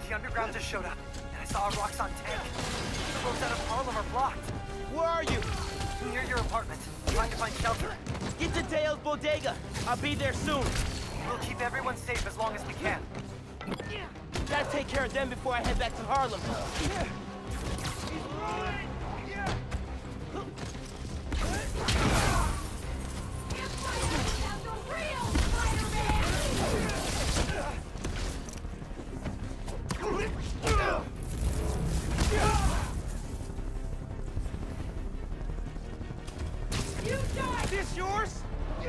The underground just showed up, and I saw a Roxxon tank. The roads out of Harlem are blocked. Where are you? Near your apartment. Trying to find shelter. Get to Dale's bodega. I'll be there soon. We'll keep everyone safe as long as we can. Gotta take care of them before I head back to Harlem. Is this yours?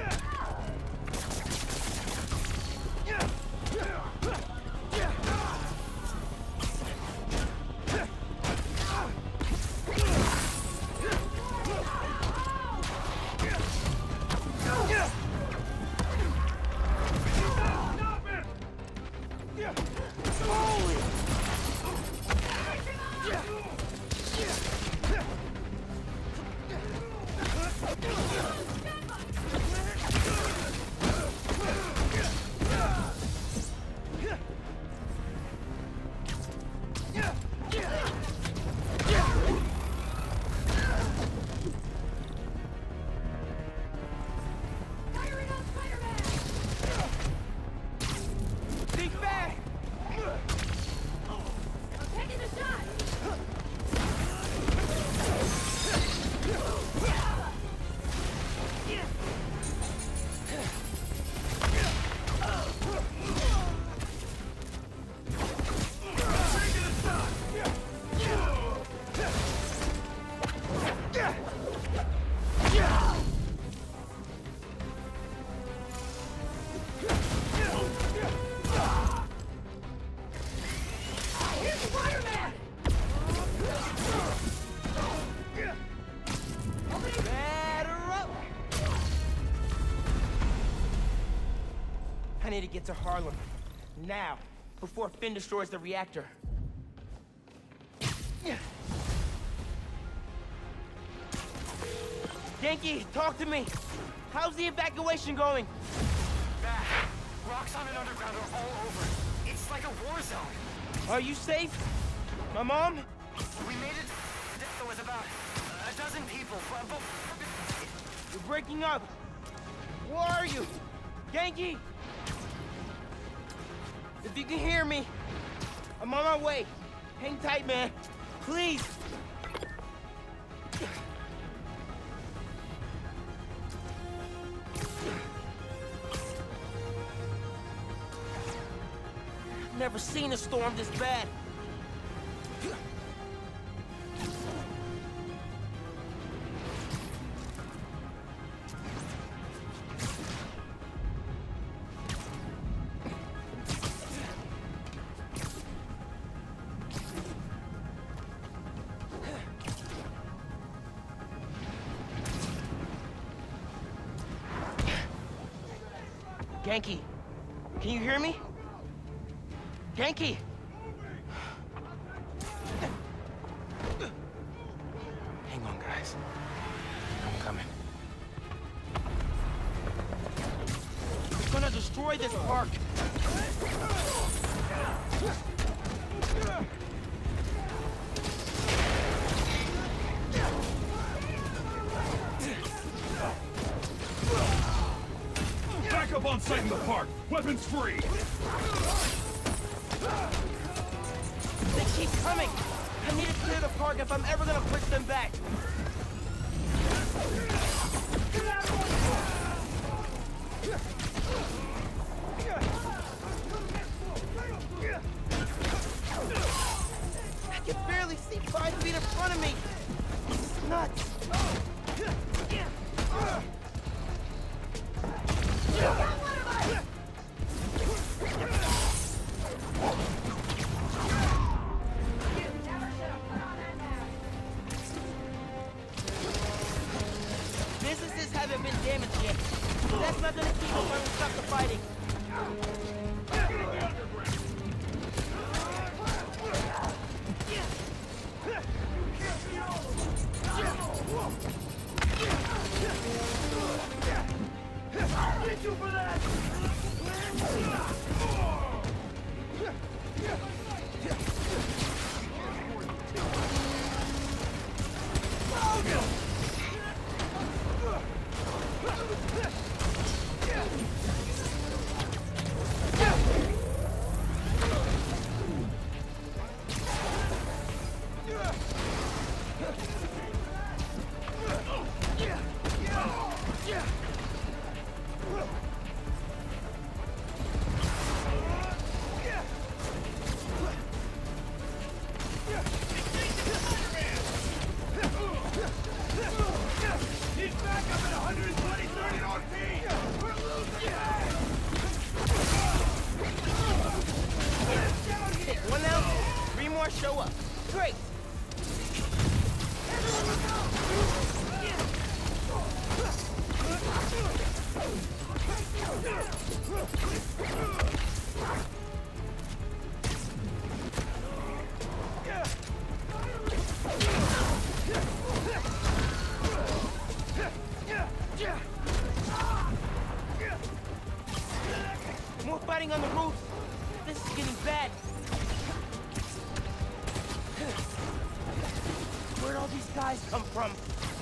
I need to get to Harlem. Now, before Finn destroys the reactor. Yankee, talk to me. How's the evacuation going? Bad. Roxxon and underground are all over. It's like a war zone. Are you safe? My mom? We made it. There was about a dozen people. You're breaking up. Where are you? Yankee? If you can hear me, I'm on my way. Hang tight, man. Please. Never seen a storm this bad. Yankee, can you hear me? Yankee! Hang on, guys. I'm coming. It's gonna destroy this park! Back up on site in the park! Weapons free! They keep coming! I need to clear the park if I'm ever gonna push them back! I can barely see 5 feet in front of me! It's nuts! Businesses haven't been damaged yet. That's not gonna keep us unstuck the fight up. Great. More fighting on the roof. This is getting bad. Where'd all these guys come from?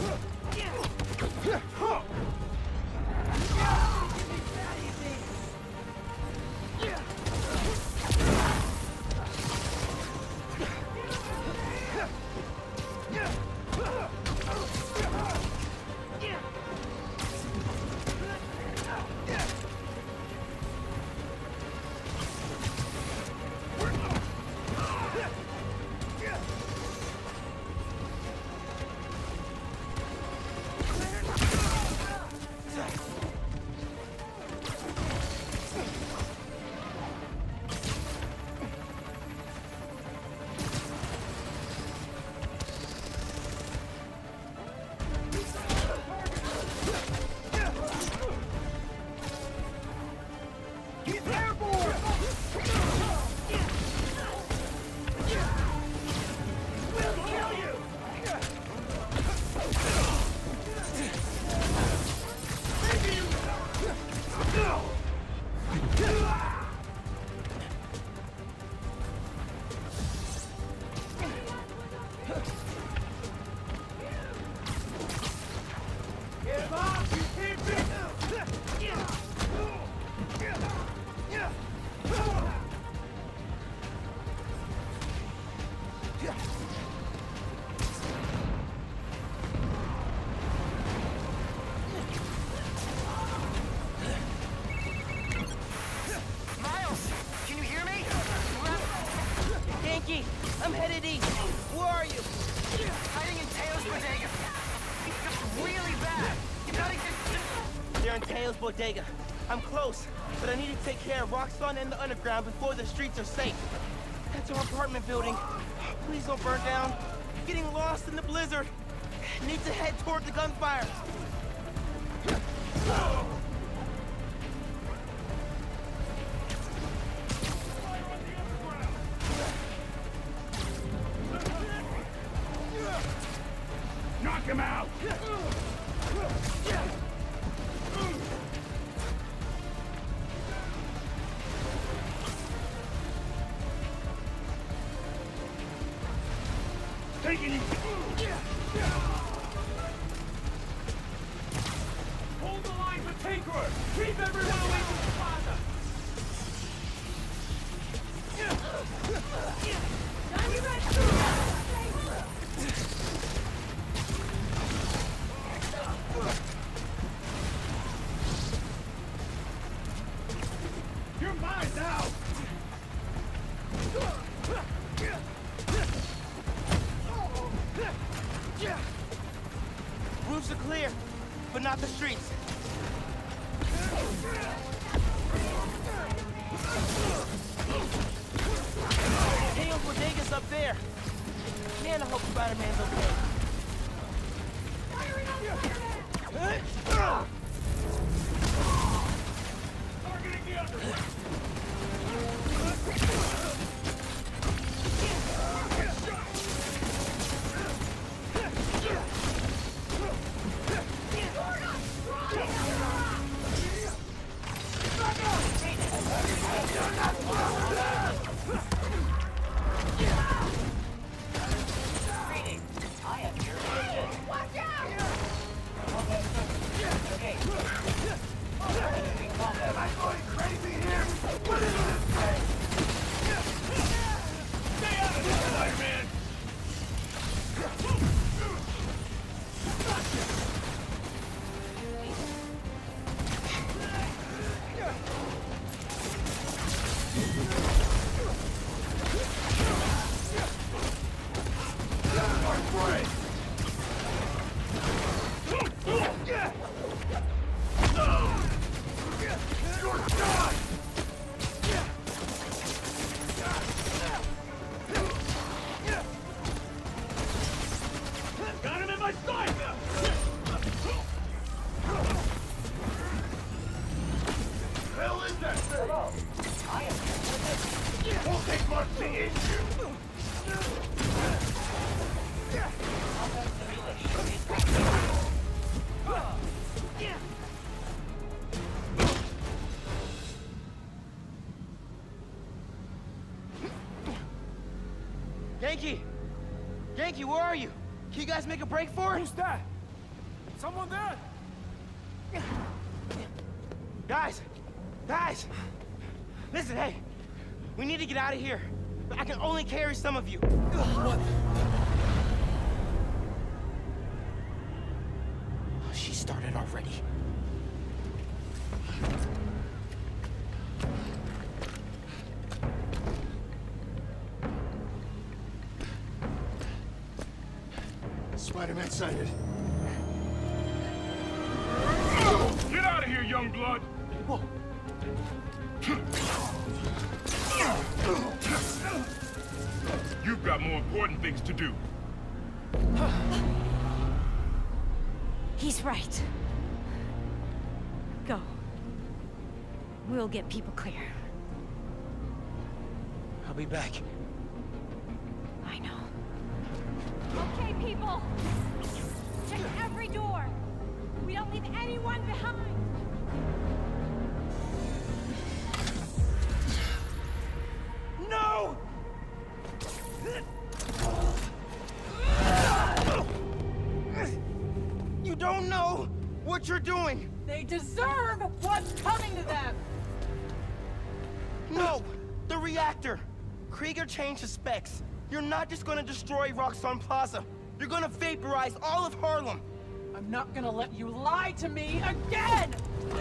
I'm headed east. Where are you? Hiding in Teo's bodega. It's really bad. You gotta get... They're in Teo's bodega. I'm close, but I need to take care of Roxxon and the underground before the streets are safe. That's our apartment building. Please don't burn down. Getting lost in the blizzard. Need to head toward the gunfire. Knock him out! Taking you! Hold the line for Tinkerer! Keep everyone away from the plaza! You're mine now! Roofs are clear, but not the streets. Teo's bodega's up there. Man, I hope Spider-Man's okay. Targeting the underground! Won't take much to eat you. Yankee! Yankee, where are you? Can you guys make a break for it? Who's that? Someone there? Guys! Guys! Listen, hey. We need to get out of here. But I can only carry some of you. What? She started already. Spider-Man sighted. Get out of here, young blood! Whoa. You've got more important things to do. He's right. Go. We'll get people clear. I'll be back. I know. Okay, people! Check every door! We don't leave anyone behind! No! You don't know what you're doing! They deserve what's coming to them! No! The reactor! Krieger changed his specs. You're not just gonna destroy Roxxon Plaza. You're gonna vaporize all of Harlem. I'm not gonna let you lie to me again!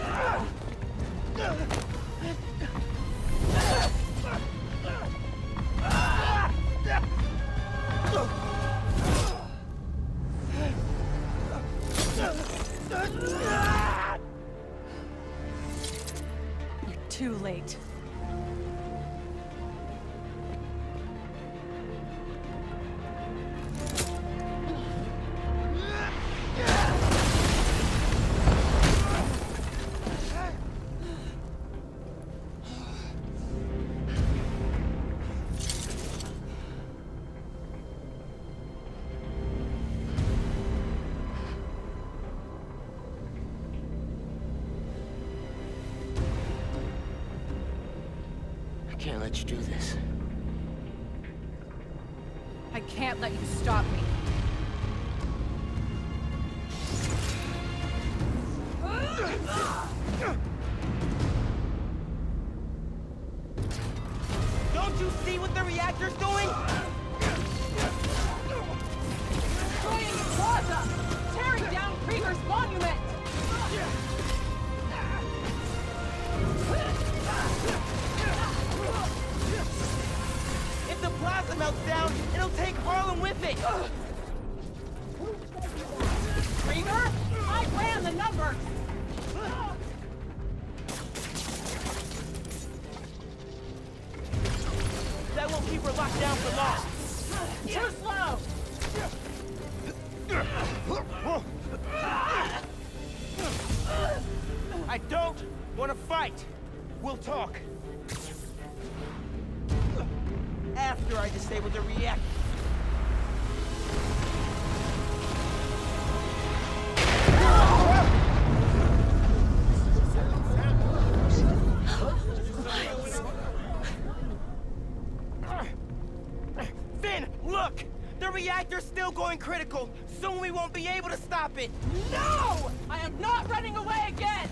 You're too late. I can't let you do this. I can't let you stop me. Don't you see what the reactor's doing? Destroying the plaza! Tearing down Krieger's monument! If the plaza melts down, it'll take Harlem with it! Krieger? I ran the numbers! That won't keep her locked down for long. Too slow! I don't want to fight. We'll talk. After I disable the reactor. Finn, look! The reactor's still going critical. Soon we won't be able to stop it. No! I am not running away again!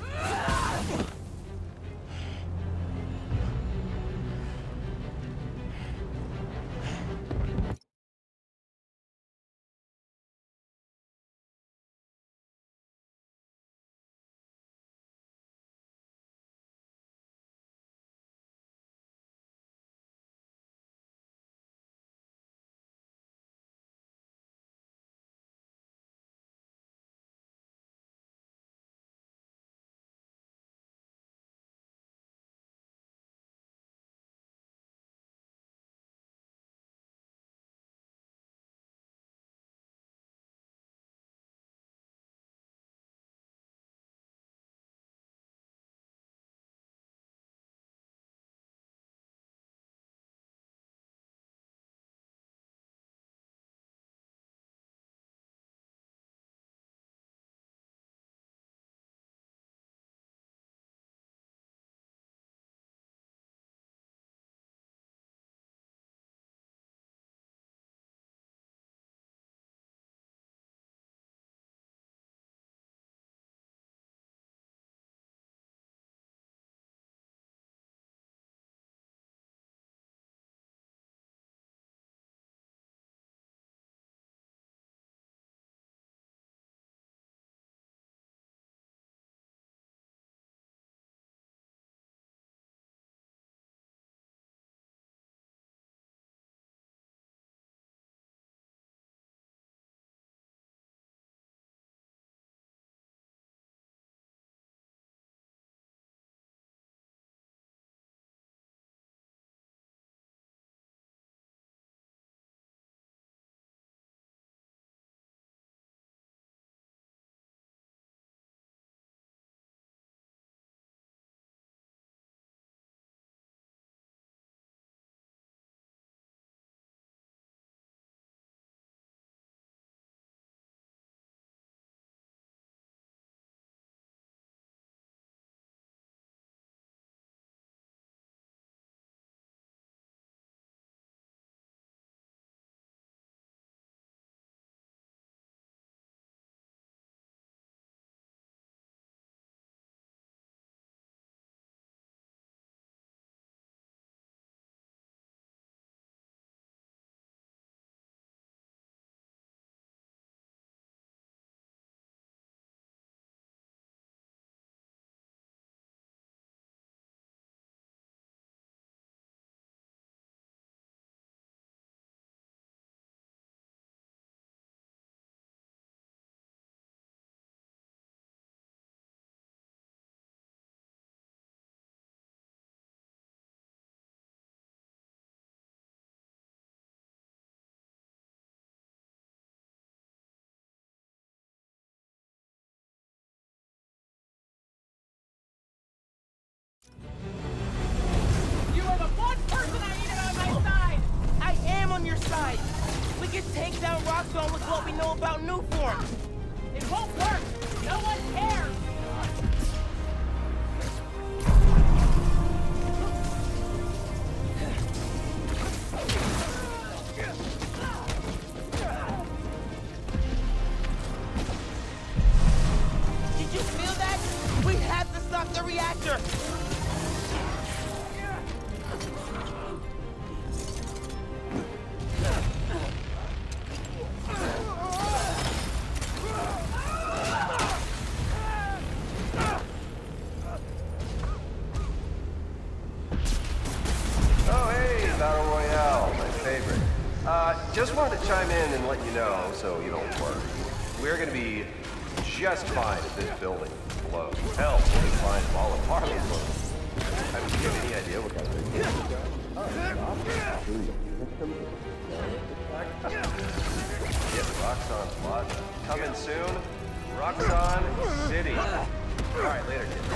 side. We can take down Roxxon with what we know about new form. It won't work! No one cares! Did you feel that? We have to stop the reactor! Just wanted to chime in and let you know, so you don't worry. We're gonna be just fine if this building blows. Hell, we'll be fine if all of Harlem blows. I mean, do you have any idea what kind of thing this is? Yes, Roxxon Plaza. Coming soon. Roxxon City. Alright, later, kids.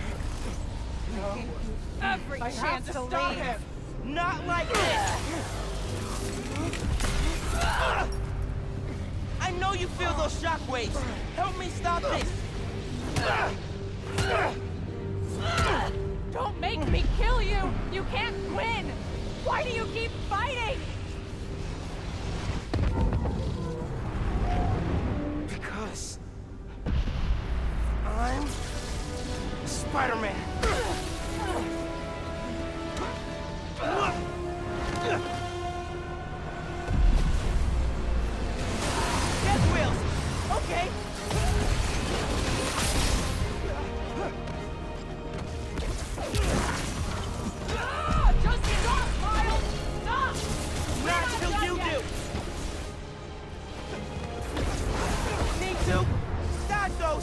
Every I have chance to to stop leave. him! Not like this! I know you feel those shockwaves! Help me stop this! Don't make me kill you! You can't win! Why do you keep fighting? Because... I'm... Spider-Man! Death wheels! Okay! Just stop, Miles! Stop! Not till you do! Need to start those!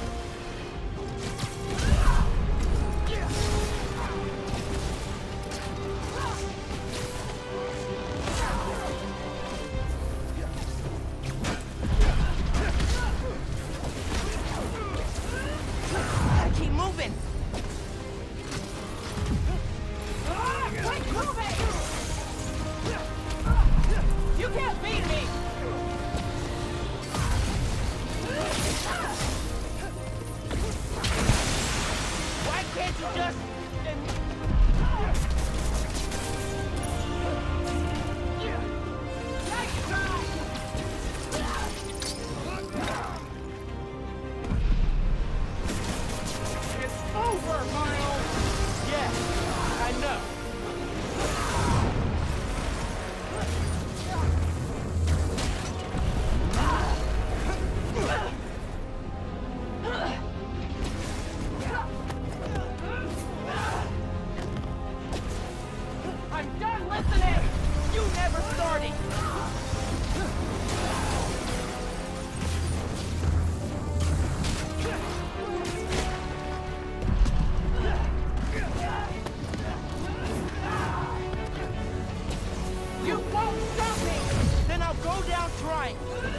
Gotta keep moving! Quit moving! You can't beat me! Why can't you just... Next time! It's over, Miles! Yeah, I know. I'm done listening! You never started! You won't stop me! Then I'll go down trying.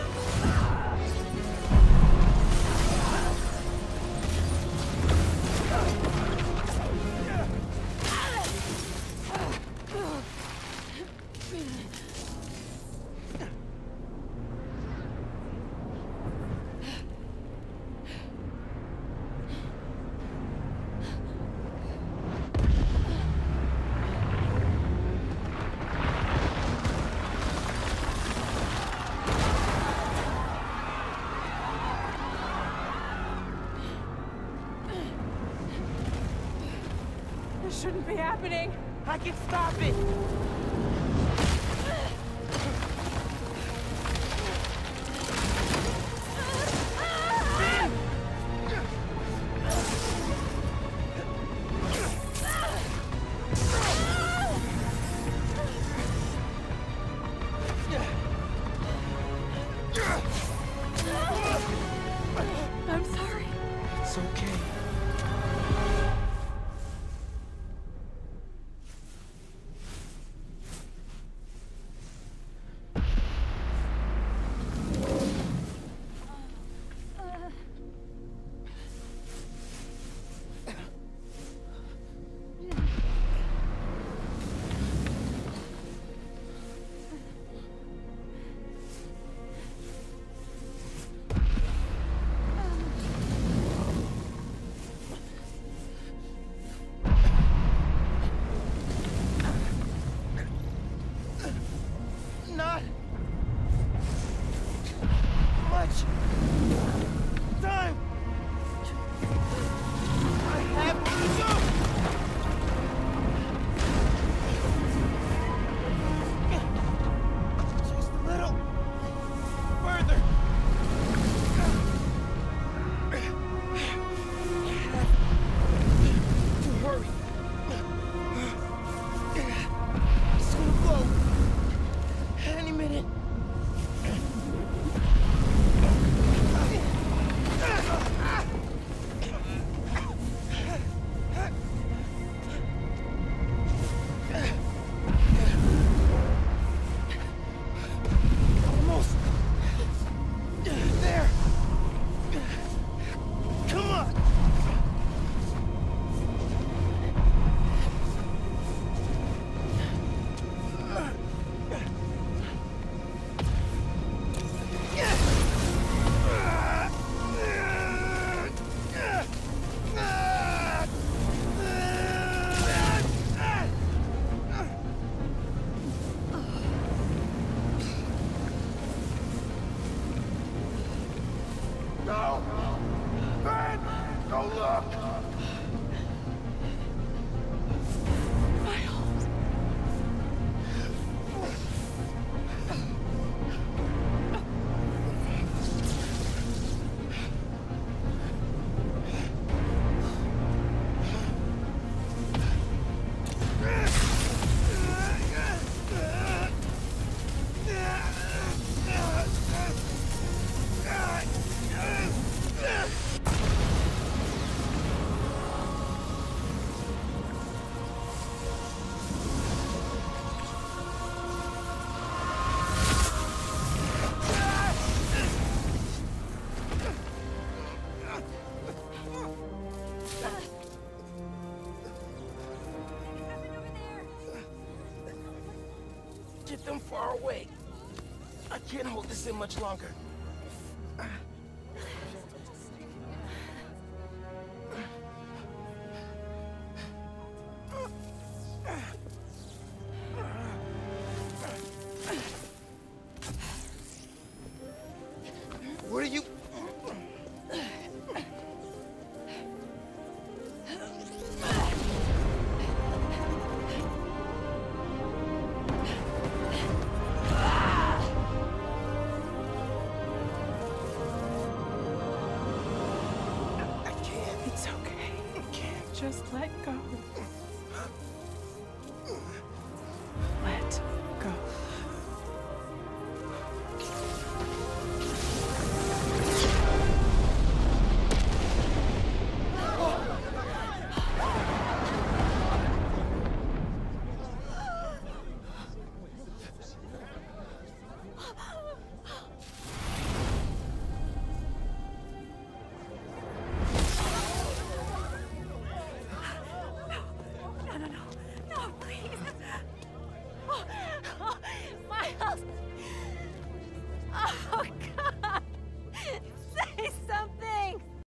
This shouldn't be happening. I can stop it. I'm sorry. It's okay. Get them far away. I can't hold this in much longer. What are you... It's okay. Just let go.